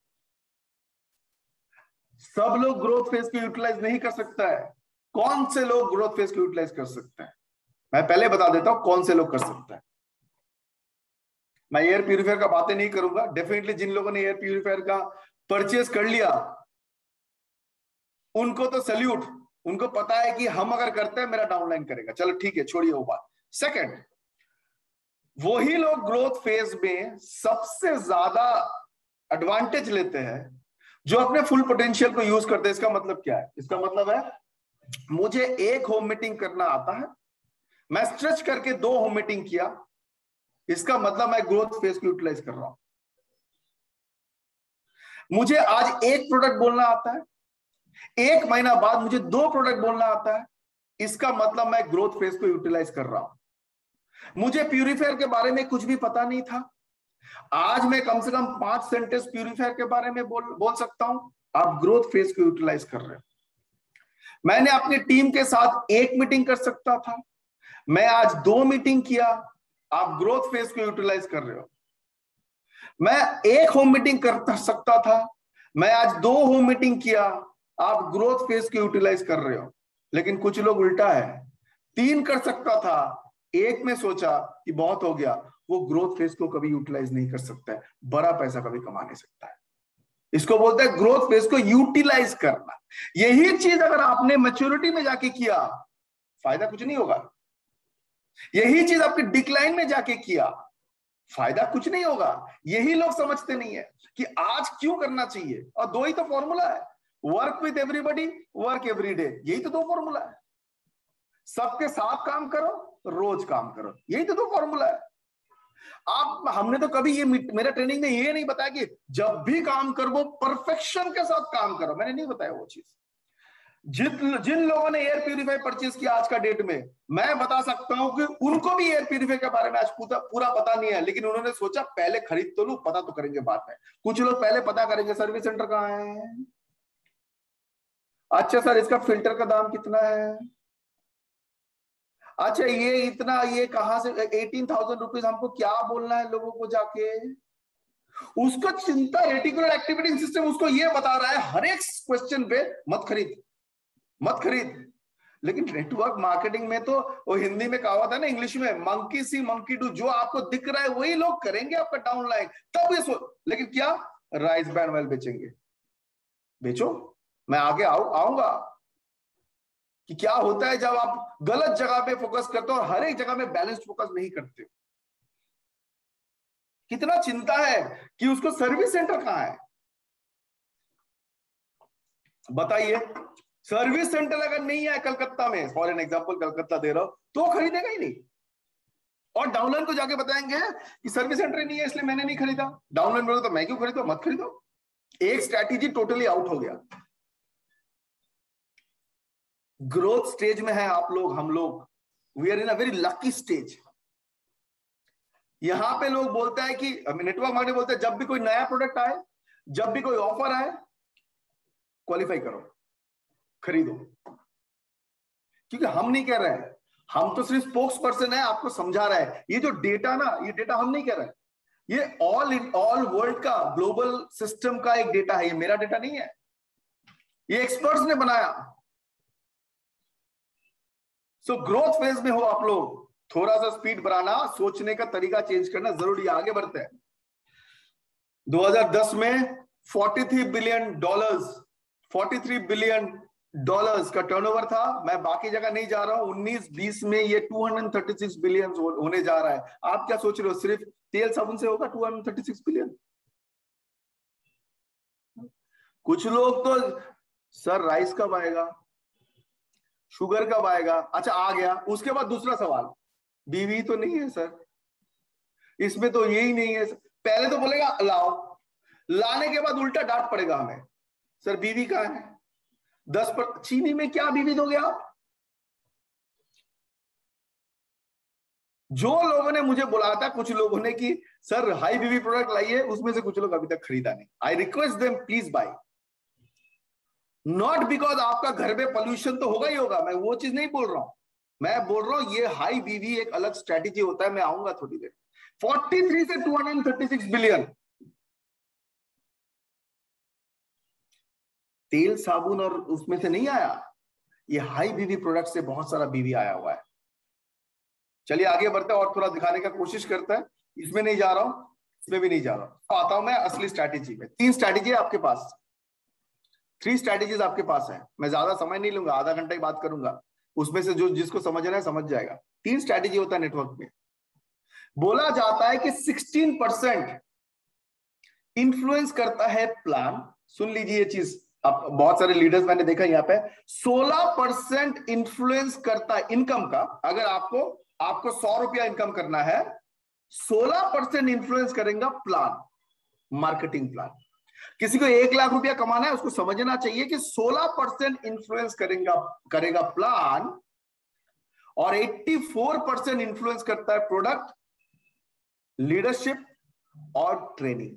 सब लोग ग्रोथ फेज को यूटिलाइज नहीं कर सकता है। कौन से लोग ग्रोथ फेज को यूटिलाइज कर सकते हैं? मैं पहले बता देता हूं कौन से लोग कर सकते हैं। मैं एयर प्यूरिफायर का बातें नहीं करूंगा। डेफिनेटली जिन लोगों ने एयर प्यूरिफायर का परचेज कर लिया उनको तो सैल्यूट, उनको पता है कि हम अगर करते हैं मेरा डाउनलाइन करेगा। चलो ठीक है, छोड़िए वो बात। सेकंड, वही लोग ग्रोथ फेज में सबसे ज्यादा एडवांटेज लेते हैं जो अपने फुल पोटेंशियल को यूज करते हैं। इसका मतलब क्या है? इसका मतलब है मुझे एक होम मीटिंग करना आता है, मैं स्ट्रेच करके दो होम मीटिंग किया, इसका मतलब मैं ग्रोथ फेज को यूटिलाइज कर रहा हूं। मुझे आज एक प्रोडक्ट बोलना आता है, एक महीना बाद मुझे दो प्रोडक्ट बोलना आता है, इसका मतलब मैं ग्रोथ फेज को यूटिलाइज कर रहा हूं। मुझे प्यूरिफायर के बारे में कुछ भी पता नहीं था, आज मैं कम से कम पांच सेंटेंस प्यूरिफायर के बारे में बोल बोल सकता हूं। आप ग्रोथ फेज को यूटिलाइज कर रहे हो। मैंने अपनी टीम के साथ एक मीटिंग कर सकता था, मैं आज दो मीटिंग किया, आप ग्रोथ फेज को यूटिलाइज कर रहे हो। मैं एक होम मीटिंग कर सकता था, मैं आज दो होम मीटिंग किया, आप ग्रोथ फेज को यूटिलाइज कर रहे हो। लेकिन कुछ लोग उल्टा है, तीन कर सकता था, एक में सोचा कि बहुत हो गया, वो ग्रोथ फेज को कभी यूटिलाइज नहीं कर सकता है, बड़ा पैसा कभी कमा नहीं सकता है। इसको बोलते हैं ग्रोथ फेज को यूटिलाइज करना। यही चीज अगर आपने मैच्योरिटी में जाके किया, फायदा कुछ नहीं होगा। यही चीज आपके डिक्लाइन में जाके किया, फायदा कुछ नहीं होगा। यही लोग समझते नहीं है कि आज क्यों करना चाहिए। और दो ही तो फॉर्मूला है, work with everybody, work every day. यही तो दो फॉर्मूला है। सबके साथ काम करो, रोज काम करो, यही तो दो फॉर्मूला है। आप, हमने तो कभी ये मेरा ट्रेनिंग में ये नहीं बताया कि जब भी काम करो परफेक्शन के साथ काम करो, मैंने नहीं बताया वो चीज। जिन जिन लोगों ने एयर प्यूरिफायर परचेज किया आज का डेट में, मैं बता सकता हूं कि उनको भी एयर प्यूरिफायर के बारे में आज पूरा पूरा पता नहीं है, लेकिन उन्होंने सोचा पहले खरीद तो लूं, पता तो करेंगे बाद में। कुछ लोग पहले पता करेंगे सर्विस सेंटर कहाँ है, अच्छा सर इसका फिल्टर का दाम कितना है, अच्छा ये इतना, ये कहां से, एटीन थाउजेंड रुपीज हमको क्या बोलना है लोगों को जाके। उसको चिंता, रेटिकुलर एक्टिविटी सिस्टम उसको ये बता रहा है हर एक क्वेश्चन पे मत खरीद मत खरीद। लेकिन नेटवर्क मार्केटिंग में तो वो हिंदी में कहावत है ना, इंग्लिश में, मंकी सी मंकी डू। जो आपको दिख रहा है वही लोग करेंगे आपका डाउनलाइन, तब ये सो। लेकिन क्या राइस ब्रांड ऑयल बेचेंगे, बेचो, मैं आगे आऊ आऊंगा कि क्या होता है जब आप गलत जगह पे फोकस करते हो और हर एक जगह में बैलेंस्ड फोकस नहीं करते। कितना चिंता है कि उसको सर्विस सेंटर कहां है, बताइए। सर्विस सेंटर अगर नहीं है कलकत्ता में, फॉर एन एग्जांपल कलकत्ता दे रहा हूं, तो खरीदेगा ही नहीं। और डाउनलाइन को जाके बताएंगे कि सर्विस सेंटर ही नहीं है इसलिए मैंने नहीं खरीदा। डाउनलाइन बोलो तो मैं क्यों खरीदूं, मत खरीदो। एक स्ट्रैटेजी टोटली आउट हो गया। ग्रोथ स्टेज में है आप लोग, हम लोग, we are in a very lucky stage. यहां पे लोग बोलते हैं कि नेटवर्क मार्केटिंग बोलते हैं जब भी कोई नया प्रोडक्ट आए, जब भी कोई ऑफर आए, क्वालिफाई करो, खरीदो। क्योंकि हम नहीं कह रहे हैं, हम तो सिर्फ स्पोक्स पर्सन है, आपको समझा रहा है। ये जो डेटा ना, ये डेटा हम नहीं कह रहे हैं, ये ऑल इन ऑल वर्ल्ड का ग्लोबल सिस्टम का एक डेटा है, ये मेरा डेटा नहीं है, ये एक्सपर्ट्स ने बनाया। सो ग्रोथ फेज में हो आप लोग, थोड़ा सा स्पीड बढ़ाना, सोचने का तरीका चेंज करना जरूरी है। आगे बढ़ते हैं। दो हज़ार दस में तैंतालीस बिलियन डॉलर्स तैंतालीस बिलियन डॉलर्स का टर्नओवर था। मैं बाकी जगह नहीं जा रहा हूं। उन्नीस बीस में ये दो सौ छत्तीस बिलियन होने जा रहा है। आप क्या सोच रहे हो, सिर्फ तेल साबुन से होगा दो सौ छत्तीस बिलियन? कुछ लोग तो सर राइस कब आएगा, शुगर कब आएगा? अच्छा आ गया। उसके बाद दूसरा सवाल, बीवी तो नहीं है सर, इसमें तो यही नहीं है। पहले तो बोलेगा लाओ, लाने के बाद उल्टा डांट पड़ेगा हमें, सर बीवी कहां है? दस पर चीनी में क्या बीवी दोगे आप? जो लोगों ने मुझे बोला था, कुछ लोगों ने, कि सर हाई बीवी प्रोडक्ट लाइए, उसमें से कुछ लोग अभी तक खरीदा नहीं। I request them please buy, not because आपका घर में पोल्यूशन तो होगा ही होगा, मैं वो चीज नहीं बोल रहा हूं। मैं बोल रहा हूं ये हाई बीवी एक अलग स्ट्रेटेजी होता है, मैं आऊंगा थोड़ी देर। तैंतालीस से दो सौ छत्तीस बिलियन तेल साबुन और उसमें से नहीं आया, ये हाई बीवी प्रोडक्ट से बहुत सारा बीवी आया हुआ है। चलिए आगे बढ़ते हैं और थोड़ा दिखाने का कोशिश करते हैं। इसमें नहीं जा रहा हूं, इसमें भी नहीं जा रहा हूं, तो आता हूं मैं असली स्ट्रैटेजी में। तीन स्ट्रैटेजी है आपके पास, थ्री स्ट्रैटेजीज आपके पास है। मैं ज्यादा समय नहीं लूंगा, आधा घंटा ही बात करूंगा, उसमें से जो जिसको समझना है समझ जाएगा। तीन स्ट्रैटेजी होता है नेटवर्क में। बोला जाता है कि सोलह परसेंट इन्फ्लुएंस करता है प्लान। सुन लीजिए ये चीज, अब बहुत सारे लीडर्स मैंने देखा यहाँ पे, सोलह परसेंट इन्फ्लुएंस करता है इनकम का। अगर आपको आपको सौ रुपया इनकम करना है, सोलह परसेंट इन्फ्लुएंस करेगा प्लान, मार्केटिंग प्लान। किसी को एक लाख रुपया कमाना है, उसको समझना चाहिए कि सोलह परसेंट इन्फ्लुएंस करेगा करेगा प्लान, और चौरासी परसेंट इन्फ्लुएंस करता है प्रोडक्ट, लीडरशिप और ट्रेनिंग।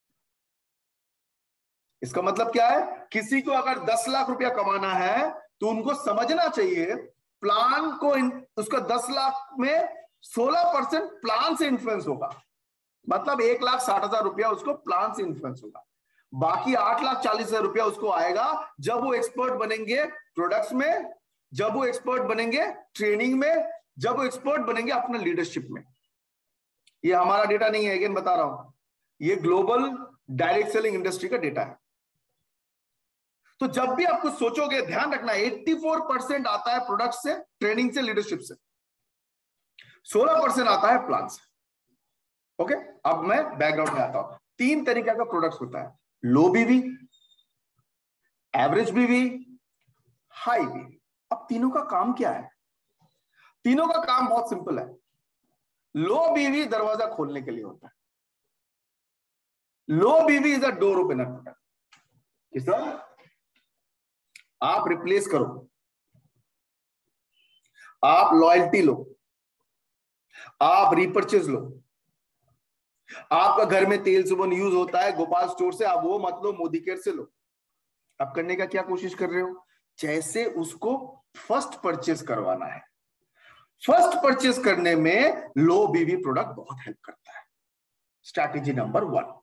इसका मतलब क्या है? किसी को अगर दस लाख रुपया कमाना है तो उनको समझना चाहिए प्लान को, उसका दस लाख में सोलह परसेंट प्लान से इन्फ्लुएंस होगा। मतलब एक लाख साठ हजार रुपया उसको प्लान से इन्फ्लुएंस होगा। बाकी आठ लाख चालीस हजार रुपया उसको आएगा जब वो एक्सपर्ट बनेंगे प्रोडक्ट्स में, जब वो एक्सपर्ट बनेंगे ट्रेनिंग में, जब वो एक्सपर्ट बनेंगे अपना लीडरशिप में। ये हमारा डेटा नहीं है, अगेन बता रहा हूं, ये ग्लोबल डायरेक्ट सेलिंग इंडस्ट्री का डेटा है। तो जब भी आप कुछ सोचोगे, ध्यान रखना चौरासी परसेंट आता है प्रोडक्ट से, ट्रेनिंग से, लीडरशिप से, सोलह परसेंट आता है प्लान से। ओके, अब मैं बैकग्राउंड में आता हूं। तीन तरीके का प्रोडक्ट होता है, लो बीवी, एवरेज बीवी, हाई बीवी। अब तीनों का काम क्या है? तीनों का काम बहुत सिंपल है। लो बीवी दरवाजा खोलने के लिए होता है। Low BV is a door opener product. किसका? आप रिप्लेस करो, आप लॉयल्टी लो, आप रिपर्चेज लो। आपका घर में तेल साबुन यूज होता है गोपाल स्टोर से, आप वो मत लो, मोदी केयर से लो। आप करने का क्या कोशिश कर रहे हो? जैसे उसको फर्स्ट परचेस करवाना है। फर्स्ट परचेस करने में लो बीवी प्रोडक्ट बहुत हेल्प करता है। Strategy number one,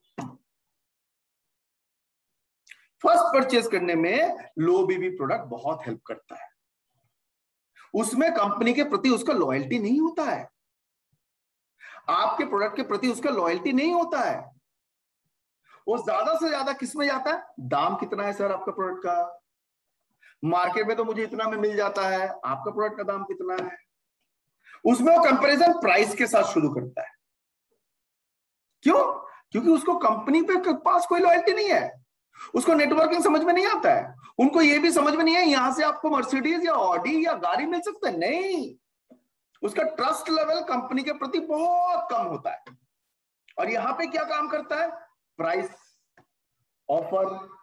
first purchase करने में लो बीवी प्रोडक्ट बहुत हेल्प करता है। उसमें कंपनी के प्रति उसका लॉयल्टी नहीं होता है, आपके प्रोडक्ट के प्रति उसका लॉयल्टी नहीं होता है। वो ज्यादा से ज्यादा किस में जाता है? दाम कितना है सर आपका प्रोडक्ट का? मार्केट में तो मुझे इतना में मिल जाता है, आपका प्रोडक्ट का दाम कितना है? उसमें वो कंपैरिजन प्राइस के साथ शुरू करता है। क्यों? क्योंकि उसको कंपनी पे पास कोई लॉयल्टी नहीं है, उसको नेटवर्किंग समझ में नहीं आता है, उनको ये भी समझ में नहीं है यहां से आपको मर्सिडीज या ऑडी या गाड़ी मिल सकता है, नहीं। उसका ट्रस्ट लेवल कंपनी के प्रति बहुत कम होता है। और यहां पे क्या काम करता है? प्राइस, ऑफर,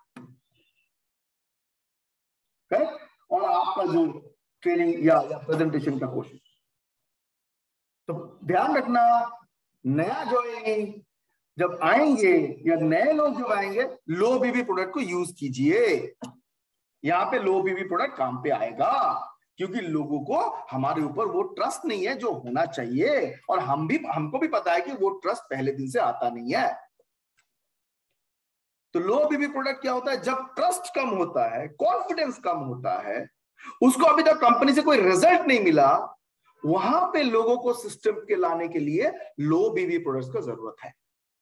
और आपका जो ट्रेनिंग या, या प्रेजेंटेशन का कोशिश। तो ध्यान रखना, नया ज्वाइनिंग जब आएंगे या नए लोग जब आएंगे, लो बीवी प्रोडक्ट को यूज कीजिए। यहाँ पे लो बीवी प्रोडक्ट काम पे आएगा, क्योंकि लोगों को हमारे ऊपर वो ट्रस्ट नहीं है जो होना चाहिए, और हम भी हमको भी पता है कि वो ट्रस्ट पहले दिन से आता नहीं है। तो लो बीवी प्रोडक्ट क्या होता है? जब ट्रस्ट कम होता है, कॉन्फिडेंस कम होता है, उसको अभी तक कंपनी से कोई रिजल्ट नहीं मिला, वहां पे लोगों को सिस्टम के लाने के लिए लो बीवी प्रोडक्ट्स का जरूरत है।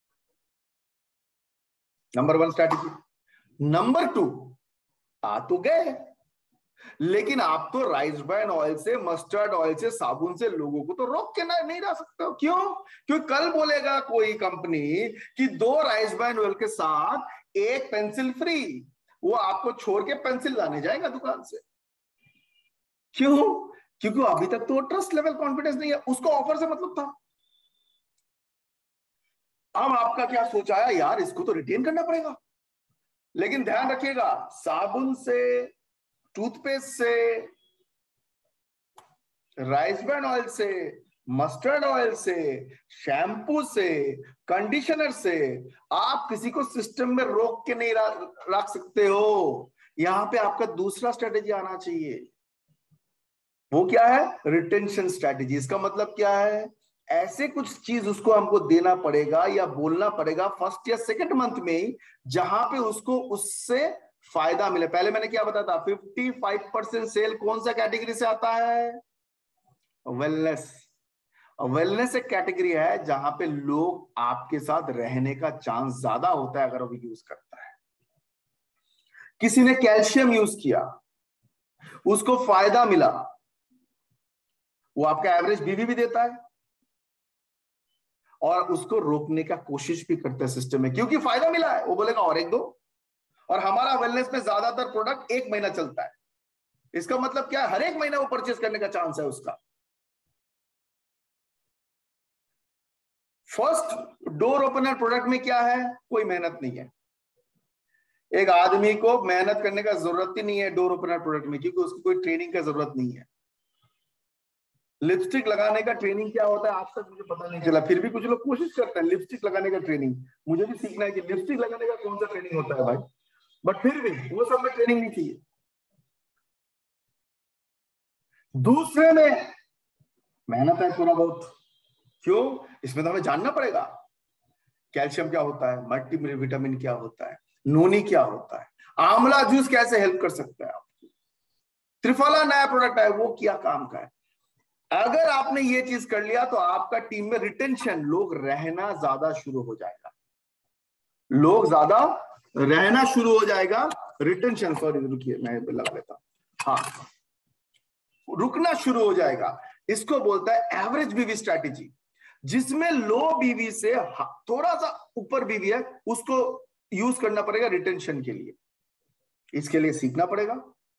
Number one strategy. Number two, आ तो गए, लेकिन आप तो राइस ब्रान ऑयल से, मस्टर्ड ऑयल से, साबुन से लोगों को तो रोक के ना नहीं रह सकते हो। क्यों? क्योंकि कल बोलेगा कोई कंपनी कि दो राइस ब्रान ऑयल के साथ एक पेंसिल फ्री, वो आपको छोड़ के पेंसिल लाने जाएगा दुकान से। क्यों? क्योंकि अभी तक तो ट्रस्ट लेवल कॉन्फिडेंस नहीं है, उसको ऑफर से मतलब था। अब आपका क्या सोचा है, यार इसको तो रिटेन करना पड़ेगा। लेकिन ध्यान रखिएगा, साबुन से, टूथपेस्ट से, राइस ब्रान ऑयल से, मस्टर्ड ऑयल से, शैम्पू से, कंडीशनर से आप किसी को सिस्टम में रोक के नहीं रख सकते हो। यहां पे आपका दूसरा स्ट्रेटेजी आना चाहिए। वो क्या है? Retention strategy. इसका मतलब क्या है? ऐसे कुछ चीज उसको हमको देना पड़ेगा या बोलना पड़ेगा फर्स्ट या सेकंड मंथ में ही, जहां पे उसको उससे फायदा मिले। पहले मैंने क्या बताया था, पचपन परसेंट सेल कौन सा कैटेगरी से आता है? वेलनेस। वेलनेस एक कैटेगरी है जहां पे लोग आपके साथ रहने का चांस ज्यादा होता है अगर वो यूज करता है। किसी ने कैल्शियम यूज किया, उसको फायदा मिला, वो आपका एवरेज बीवी भी देता है और उसको रोकने का कोशिश भी करता है सिस्टम में, क्योंकि फायदा मिला है। वो बोलेगा और एक दो। और हमारा वेलनेस में ज्यादातर प्रोडक्ट एक महीना चलता है। इसका मतलब क्या है? हर एक महीना वो परचेज करने का चांस है उसका। फर्स्ट डोर ओपनर प्रोडक्ट में क्या है? कोई मेहनत नहीं है। एक आदमी को मेहनत करने का जरूरत ही नहीं है डोर ओपनर प्रोडक्ट में, क्योंकि उसकी कोई ट्रेनिंग का जरूरत नहीं है। लिपस्टिक लगाने का ट्रेनिंग क्या होता है आज तक मुझे पता नहीं चला, फिर भी कुछ लोग कोशिश करते हैं लिपस्टिक लगाने का ट्रेनिंग। मुझे भी सीखना है कि लिपस्टिक लगाने का कौन सा ट्रेनिंग होता है भाई, बट फिर भी वो सब में ट्रेनिंग नहीं चाहिए। दूसरे में मेहनत है थोड़ा बहुत। क्यों? इसमें तो हमें जानना पड़ेगा कैल्शियम क्या होता है, मल्टी विटामिन क्या होता है, नोनी क्या होता है, आंवला जूस कैसे हेल्प कर सकता है आपको, त्रिफला नया प्रोडक्ट है वो क्या काम का है। अगर आपने ये चीज कर लिया तो आपका टीम में रिटेंशन, लोग रहना ज्यादा शुरू हो जाएगा। लोग ज्यादा रहना शुरू हो जाएगा। रिटेंशन, सॉरी रुकिए मैं लगा लेता हूं। हाँ, रुकना शुरू हो जाएगा। इसको बोलता है एवरेज बीवी स्ट्रैटेजी, जिसमें लो बीवी से थोड़ा सा ऊपर बीवी है, उसको यूज करना पड़ेगा रिटेंशन के लिए। इसके लिए सीखना पड़ेगा,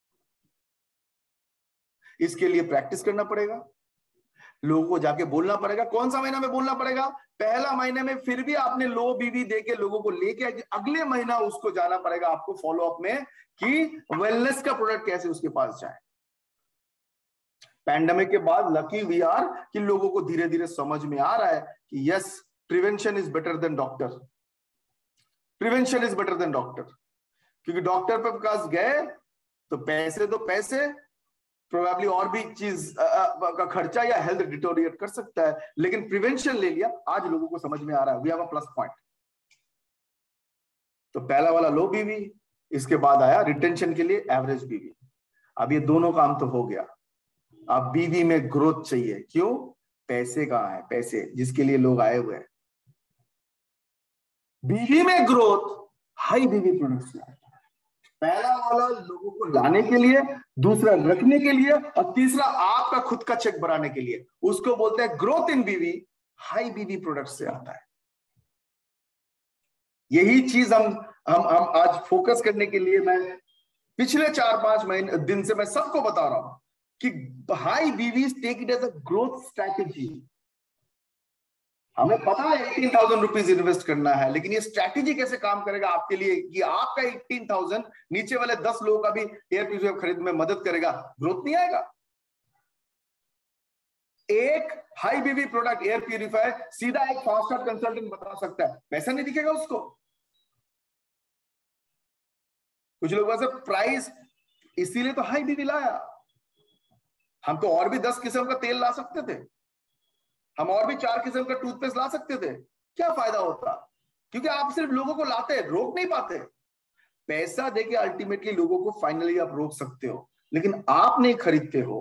इसके लिए प्रैक्टिस करना पड़ेगा, लोगों को जाके बोलना पड़ेगा। कौन सा महीना में बोलना पड़ेगा? पहला महीने में फिर भी आपने लो बीवी देके लोगों को लेके अगले महीना उसको जाना पड़ेगा आपको फॉलो अप में कि वेलनेस का प्रोडक्ट कैसे उसके पास जाए। पैंडेमिक के बाद लकी वी आर कि लोगों को धीरे धीरे समझ में आ रहा है कि yes, prevention is better than doctor. Prevention is better than doctor, क्योंकि डॉक्टर पे पास गए तो पैसे तो पैसे, प्रोबेबली और भी चीज का खर्चा या हेल्थ डिटोरिएट कर सकता है, लेकिन प्रिवेंशन ले लिया। आज लोगों को समझ में आ रहा है, we have a plus point. तो पहला वाला लो बीवी, इसके बाद आया रिटेंशन के लिए एवरेज बीवी। अब ये दोनों काम तो हो गया। अब बीवी में ग्रोथ चाहिए। क्यों? पैसे कहां है? पैसे जिसके लिए लोग आए हुए हैं। बीवी में ग्रोथ हाई बीवी प्रोडक्ट्स में। पहला वाला लोगों को लाने के लिए, दूसरा रखने के लिए, और तीसरा आपका खुद का चेक बढ़ाने के लिए। उसको बोलते हैं ग्रोथ इन बीवी, हाई बीवी प्रोडक्ट से आता है। यही चीज हम हम हम आज फोकस करने के लिए मैं पिछले चार पांच महीने दिन से मैं सबको बता रहा हूं कि high BV take it as a growth strategy. हमें पता है अठारह हज़ार रुपीस इन्वेस्ट करना है, लेकिन ये स्ट्रैटेजी कैसे काम करेगा आपके लिए कि आपका अठारह हज़ार नीचे वाले दस लोगों का भी एयर प्यूरिफायर खरीद में मदद करेगा, ग्रोथ नहीं आएगा। एक हाई बीवी प्रोडक्ट एयर प्यूरिफायर सीधा एक फास्ट स्टार्ट कंसल्टेंट बता सकता है, पैसा नहीं दिखेगा उसको। कुछ लोग वैसे प्राइस इसीलिए तो हाई बीवी लाया। हम तो और भी दस किस्म का तेल ला सकते थे, हम और भी चार किस्म का टूथपेस्ट ला सकते थे, क्या फायदा होता? क्योंकि आप सिर्फ लोगों को लाते, रोक नहीं पाते। पैसा देके अल्टीमेटली लोगों को फाइनली आप रोक सकते हो, लेकिन आप नहीं खरीदते हो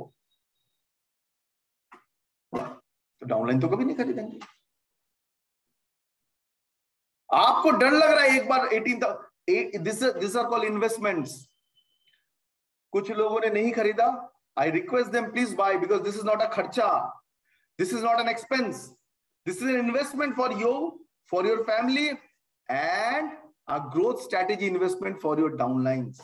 तो डाउनलाइन तो कभी नहीं खरीदेंगे। आपको डर लग रहा है एक बार अठारह this this are called investments. कुछ लोगों ने नहीं खरीदा, I request them please buy, because this is not a खर्चा, this is not an expense, this is an investment for you, for your family and a growth strategy investment for your downlines.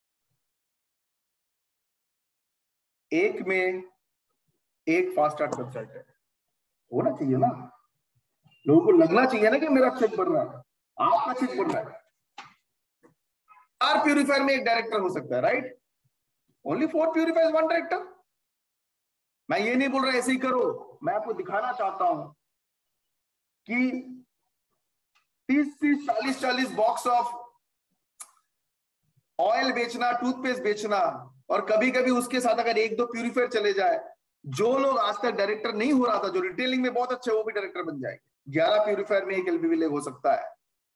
एक में एक फास्ट स्टार्ट कंसल्टेंट होना चाहिए ना, लोगों को लगना चाहिए ना कि मेरा चेक बढ़ रहा है, आपका चेक बढ़ रहा है। चार प्यूरिफायर में एक डायरेक्टर हो सकता है, right? Only four purifier one director. मैं ये नहीं बोल रहा ऐसे ही करो, मैं आपको दिखाना चाहता हूं कि तीस तीस चालीस चालीस बॉक्स ऑफ ऑयल बेचना, टूथपेस्ट बेचना, और कभी कभी उसके साथ अगर एक दो प्यूरिफायर चले जाए, जो लोग आज तक डायरेक्टर नहीं हो रहा था, जो रिटेलिंग में बहुत अच्छे, वो भी डायरेक्टर बन जाएंगे। ग्यारह प्यूरिफायर में एक एलबीवी लेग हो सकता है।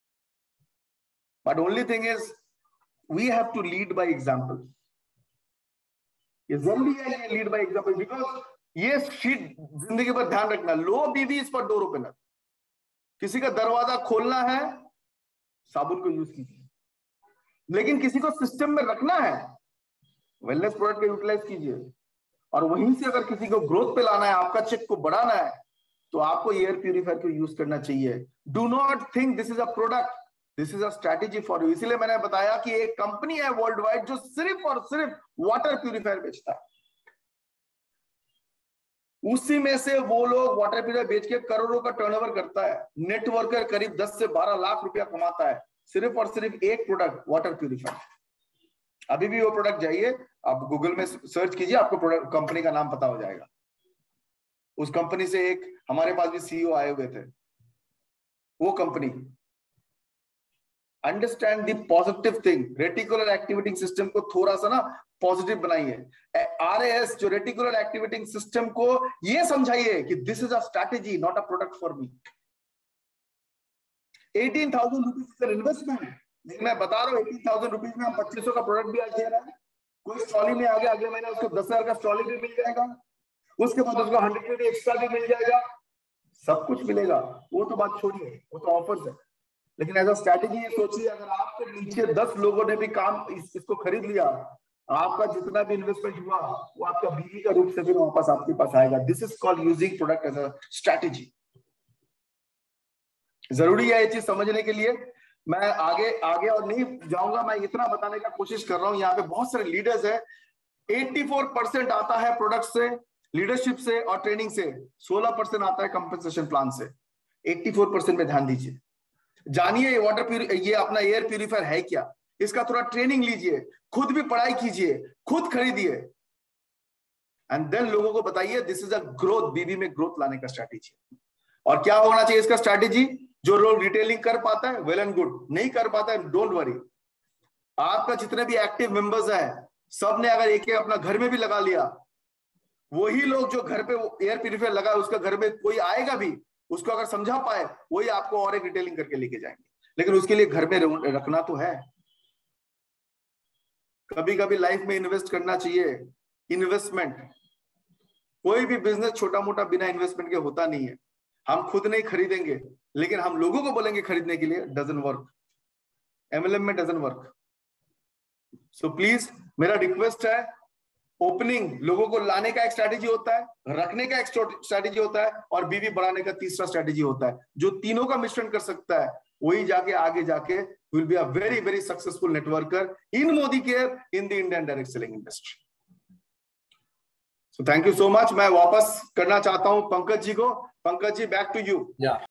But only thing is we have to lead by example. ये जरूरी है, ये लीड बाय एग्जांपल, बिकॉज ये शीट जिंदगी पर ध्यान रखना, लो BV is for door opener. किसी का दरवाजा खोलना है, साबुन को यूज कीजिए, लेकिन किसी को सिस्टम में रखना है, वेलनेस प्रोडक्ट का यूटिलाइज कीजिए। और वहीं से अगर किसी को ग्रोथ पे लाना है, आपका चेक को बढ़ाना है, तो आपको एयर प्यूरिफायर को यूज करना चाहिए। Do not think this is a product, this is a strategy for you. इसीलिए मैंने बताया कि एक कंपनी है वर्ल्ड वाइड जो सिर्फ और सिर्फ वाटर प्यूरिफायर बेचता है। उसी में से वो लोग वाटर प्यूरिफायर बेच के करोड़ों का टर्नओवर करता है। नेटवर्कर करीब दस से बारह लाख रुपया कमाता है, सिर्फ और सिर्फ एक प्रोडक्ट वाटर प्यूरिफायर। अभी भी वो प्रोडक्ट जाइए, आप गूगल में सर्च कीजिए, आपको प्रोडक्ट कंपनी का नाम पता हो जाएगा। उस कंपनी से एक हमारे पास भी सीईओ आए हुए थे। वो company understand the positive thing, reticular activating system को थोड़ा सा ना पॉजिटिव बनाइए। आरएएस जो रेटिकुलर एक्टिवेटिंग सिस्टम को ये समझाइए कि this is a strategy, not a product for me. Eighteen thousand rupees investment, लेकिन मैं बता रहा हूँ एटीन थाउजेंड रुपीज में हम पच्चीस सौ का प्रोडक्ट भी आज दे रहा है। कोई स्ट्रॉली में आ गया, अगले महीने उसको दस हजार का स्ट्रॉली भी मिल जाएगा, उसके बाद उसको हंड्रेड रुपीज एक्स्ट्रा भी मिल जाएगा, सब कुछ मिलेगा। वो तो बात छोड़िए, वो तो ऑफर्स है। लेकिन एज अ स्ट्रैटेजी ये सोचिए, अगर आपके नीचे दस लोगों ने भी काम इस, इसको खरीद लिया, आपका जितना भी इन्वेस्टमेंट हुआ वो आपका बीवी का रूप से फिर वापस आपके पास आएगा। This is called using product as a strategy. जरूरी है ये चीज समझने के लिए। मैं आगे आगे और नहीं जाऊंगा, मैं इतना बताने का कोशिश कर रहा हूं, यहाँ पे बहुत सारे लीडर्स है। चौरासी परसेंट आता है प्रोडक्ट से, लीडरशिप से और ट्रेनिंग से, सोलह परसेंट आता है कंपनसेशन प्लान से। चौरासी परसेंट में ध्यान दीजिए। जानिए वाटर प्यूरि ये अपना एयर प्यूरिफायर है क्या, इसका थोड़ा ट्रेनिंग लीजिए, खुद भी पढ़ाई कीजिए, खुद खरीदिए, एंड देन लोगों को बताइए this is a growth, BV में ग्रोथ लाने का स्ट्रैटेजी। और क्या होना चाहिए इसका स्ट्रैटेजी? जो लोग रिटेलिंग कर पाता है वेल एंड गुड, नहीं कर पाता है डोंट वरी। आपका जितने भी एक्टिव मेंबर्स हैं, सब ने अगर एक एक अपना घर में भी लगा लिया, वही लोग जो घर पे एयर प्यूरिफायर लगा, उसका घर में कोई आएगा भी, उसको अगर समझा पाए, वही आपको और एक रिटेलिंग करके लेके जाएंगे। लेकिन उसके लिए घर में रखना तो है। कभी कभी लाइफ में इन्वेस्ट करना चाहिए। इन्वेस्टमेंट, कोई भी बिजनेस छोटा मोटा बिना इन्वेस्टमेंट के होता नहीं है। हम खुद नहीं खरीदेंगे, लेकिन हम लोगों को बोलेंगे खरीदने के लिए, डजंट वर्क। एमएलएम में डजंट वर्क। सो प्लीज मेरा रिक्वेस्ट है, ओपनिंग लोगों को लाने का एक स्ट्रैटेजी होता है, रखने का एक स्ट्रैटेजी होता है, और बीवी बढ़ाने का तीसरा स्ट्रैटेजी होता है। जो तीनों का मिश्रण कर सकता है, वही जाके आगे जाके will be a very very successful networker in Modicare, in the Indian direct selling industry. So thank you so much. मैं वापस करना चाहता हूं पंकज जी को। Pankaj ji, back to you.